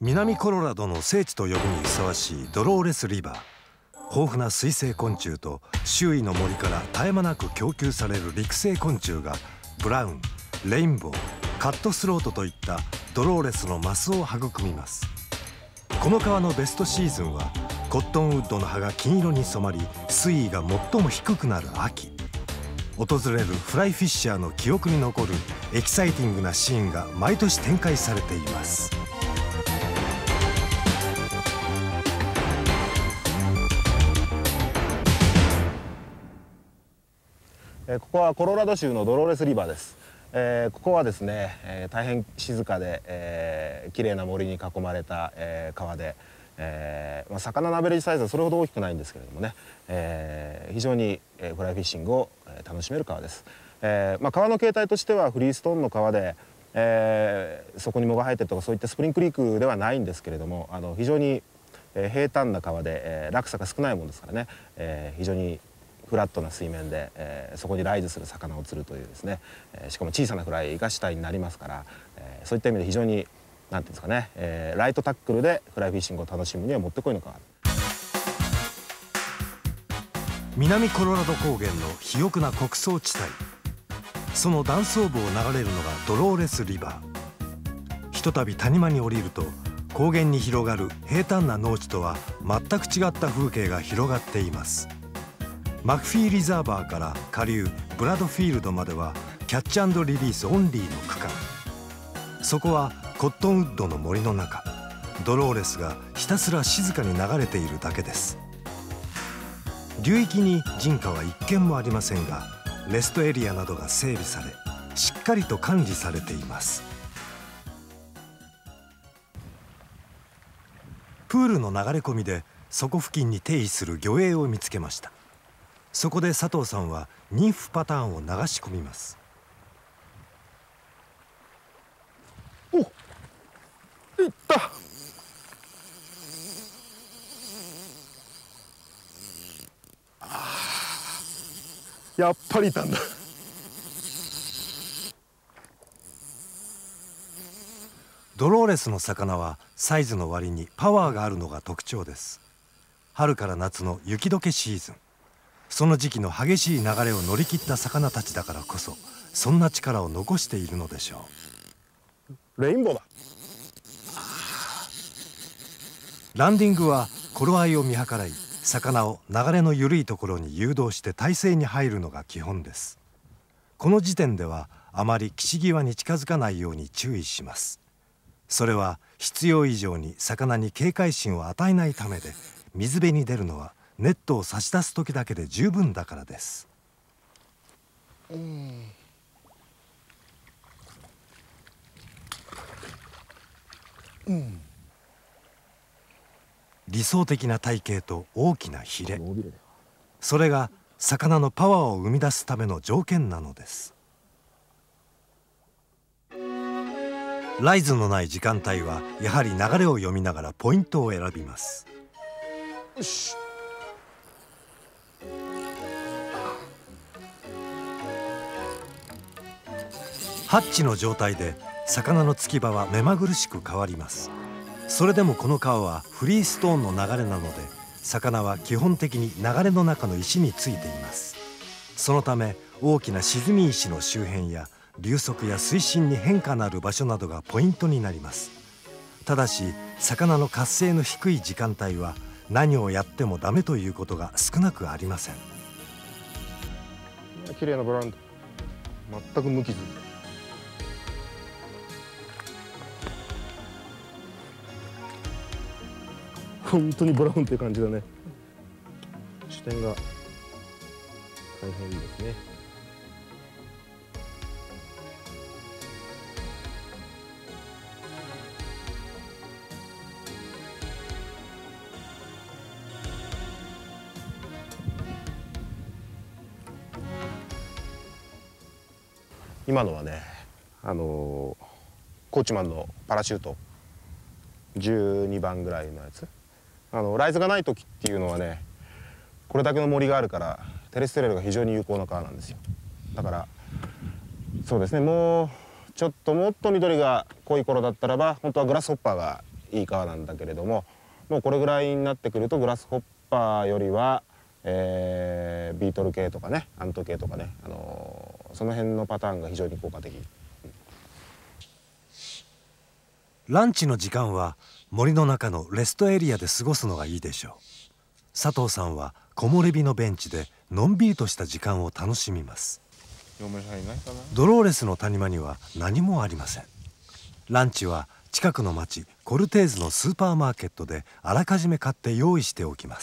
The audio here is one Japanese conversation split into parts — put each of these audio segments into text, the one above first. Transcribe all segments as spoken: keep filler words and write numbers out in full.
南コロラドの聖地と呼ぶにふさわしいドローレスリバー。豊富な水生昆虫と周囲の森から絶え間なく供給される陸生昆虫がブラウン、レインボー、カットスロートといったドローレスのマスを育みます。この川のベストシーズンはコットンウッドの葉が金色に染まり、水位が最も低くなる秋。訪れるフライフィッシャーの記憶に残るエキサイティングなシーンが毎年展開されています。 ここはコロラド州のドローレスリバーです。えー、ここはですね、えー、大変静かで、えー、綺麗な森に囲まれた、えー、川で、えーまあ、魚のアベレージサイズはそれほど大きくないんですけれどもね、えー、非常に、えー、フライフィッシングを、えー、楽しめる川です。えーまあ、川の形態としてはフリーストーンの川で、えー、そこに藻が生えてるとかそういったスプリングクリークではないんですけれども、あの非常に、えー、平坦な川で、えー、落差が少ないものですからね、えー、非常にフラットな水面で、えー、そこにライズする魚を釣るというですね、えー、しかも小さなフライが主体になりますから、えー、そういった意味で非常になんていうんですかね、えー、ライトタックルでフライフィッシングを楽しむにはもってこいの川。 南コロラド高原の肥沃な穀倉地帯、その断層部を流れるのがドローレスリバー。ひとたび谷間に降りると高原に広がる平坦な農地とは全く違った風景が広がっています。マクフィーリザーバーから下流ブラッドフィールドまではキャッチ&リリースオンリーの区間。そこはコットンウッドの森の中、ドローレスがひたすら静かに流れているだけです。流域に人家は一軒もありませんが、レストエリアなどが整備されしっかりと管理されています。プールの流れ込みでそこ付近に定位する魚影を見つけました。そこで佐藤さんはニンフパターンを流し込みます。 お、いった。やっぱりいたんだ。 ドローレスの魚はサイズの割にパワーがあるのが特徴です。春から夏の雪解けシーズン、その時期の激しい流れを乗り切った魚たちだからこそ、そんな力を残しているのでしょう。レインボーだ。 ランディングは頃合いを見計らい、魚を流れの緩いところに誘導して体勢に入るのが基本です。この時点ではあまり岸際に近づかないように注意します。それは必要以上に魚に警戒心を与えないためで、水辺に出るのはネットを差し出す時だけで十分だからです。うん、うん、理想的な体型と大きなヒレ、それが魚のパワーを生み出すための条件なのです。ライズのない時間帯はやはり流れを読みながらポイントを選びます。よし。ハッチの状態で魚の突き場は目まぐるしく変わります。それでもこの川はフリーストーンの流れなので、魚は基本的に流れの中の石についています。そのため大きな沈み石の周辺や流速や水深に変化のある場所などがポイントになります。ただし魚の活性の低い時間帯は何をやってもダメということが少なくありません。 綺麗なブラウン、全く無傷。本当にブラウンっていう感じだね。視点が大変ですね。今のはね、あのー、コーチマンのパラシュートじゅうにばんぐらいのやつ、あのライズがない時っていうのはね、これだけの森があるからテレステレルが非常に有効な川なんですよ。だからそうですね、もうちょっともっと緑が濃い頃だったらば本当はグラスホッパーがいい川なんだけれども、もうこれぐらいになってくるとグラスホッパーよりは、えー、ビートル系とかね、アント系とかね、あのー、その辺のパターンが非常に効果的。 ランチの時間は森の中のレストエリアで過ごすのがいいでしょう。佐藤さんは木漏れ日のベンチでのんびりとした時間を楽しみます。ドローレスの谷間には何もありません。ランチは近くの町コルテーズのスーパーマーケットであらかじめ買って用意しておきます。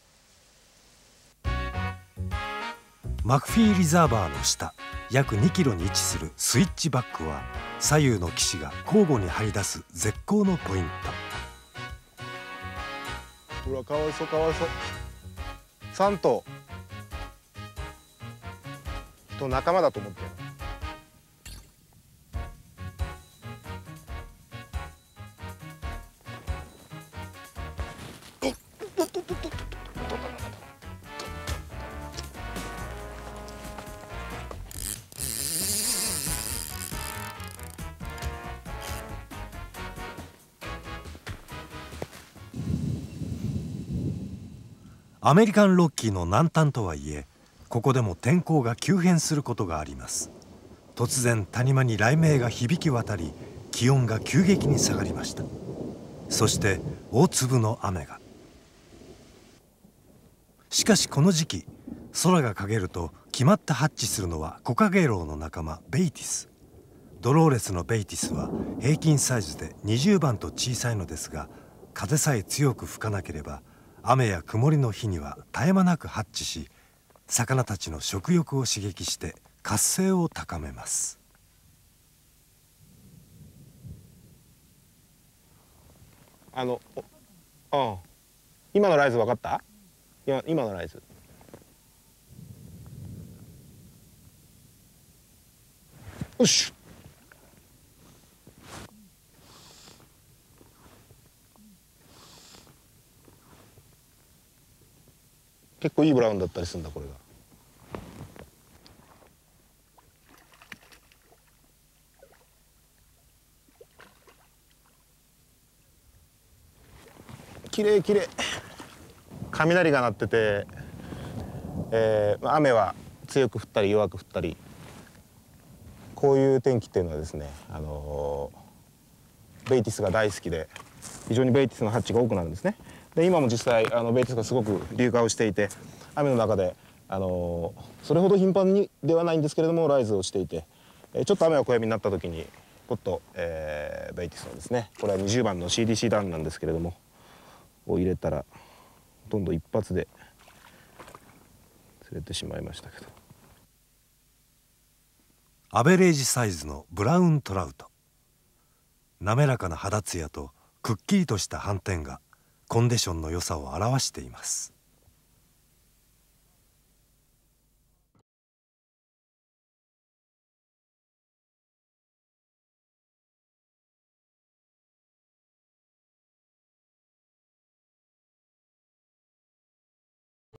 マクフィーリザーバーの下約にキロに位置するスイッチバックは左右の岸が交互に張り出す絶好のポイント。 ほら、かわいそうかわいそう。さん頭と仲間だと思ってる。 アメリカンロッキーの南端とはいえ、ここでも天候が急変することがあります。突然谷間に雷鳴が響き渡り、気温が急激に下がりました。そして大粒の雨が。しかしこの時期、空が陰ると決まってハッチするのはコカゲロウの仲間ベイティス。ドローレスのベイティスは平均サイズでにじゅうばんと小さいのですが、風さえ強く吹かなければ雨や曇りの日には絶え間なくハッチし、魚たちの食欲を刺激して活性を高めます。 あの、うん、今のライズ分かった？今今のライズ。よし。結構いいブラウンだったりするんだこれが。きれいきれい。雷が鳴ってて、えー、雨は強く降ったり弱く降ったり、こういう天気っていうのはですね、あのー、ベイティスが大好きで非常にベイティスのハッチが多くなるんですね。で今も実際あのベイティスがすごく流化をしていて、雨の中で、あのー、それほど頻繁にではないんですけれどもライズをしていて、えー、ちょっと雨が小やみになった時にポッと、えー、ベイティスのですね、これはにじゅうばんの シーディーシー ダウンなんですけれどもを入れたらほとんど一発で釣れてしまいましたけど。 アベレージサイズのブラウントラウト。滑らかな肌ツヤとくっきりとした斑点がコンディションの良さを表しています。